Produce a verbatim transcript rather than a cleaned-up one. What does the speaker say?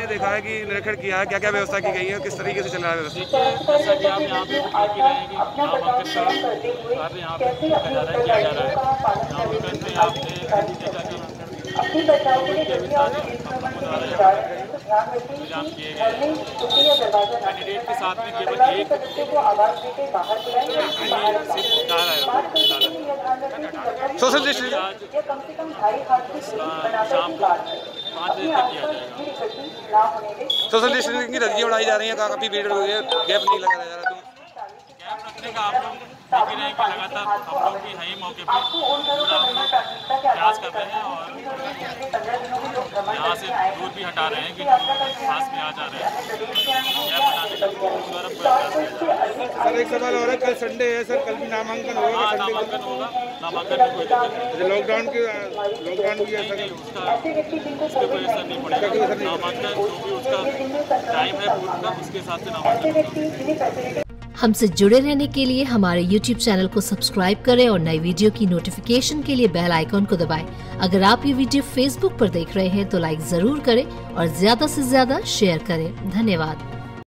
देखा है कि निरीक्षण किया है, क्या क्या व्यवस्था की गई है, किस तरीके से चल रहा है व्यवस्था? जैसा कि आप यहाँ पे देख ही रहे हैं कि नामांकन का कार्य यहाँ पे किया जा रहा है किया जा रहा है नामांकन में आपने जैसा कि कोविड के भी सारे अपनों द्वारा इंतजाम किए गए हैं। कैंडिडेट के साथ में केवल एक सोशल डिस्टेंस शाम को पाँच बजे तक किया जाएगा। सोशल डिस्टेंसिंग की रस्सियाँ उड़ाई जा रही हैं, काफी भीड़ हो रही है, गैप नहीं लगाया जा रहा। गैप रखने का आप लोग देख रहे हैं कि लगातार हम लोग भी है मौके पर पूरा हम लोग प्रयास कर रहे हैं और यहाँ से दूर भी हटा रहे हैं कि पास में आ जा रहे हैं। गैप बनाने का द्वारा प्रयास किया जा रहा है। सर एक सवाल और है, कल संडे है सर, कल भी नामांकन होगा? हाँ नामांकन होगा, नामांकन में कोई दिक्कत नहीं। लॉकडाउन की लॉकडाउन भी है नहीं उसका उसके कोई असर नहीं पड़ेगा। नामांकन जो भी उसका टाइम है पूर्व का उसके हिसाब से नामांकन होगा। हमसे जुड़े रहने के लिए हमारे यूट्यूब चैनल को सब्सक्राइब करें और नई वीडियो की नोटिफिकेशन के लिए बेल आइकॉन को दबाएं। अगर आप ये वीडियो फेसबुक पर देख रहे हैं तो लाइक जरूर करें और ज्यादा से ज्यादा शेयर करें। धन्यवाद।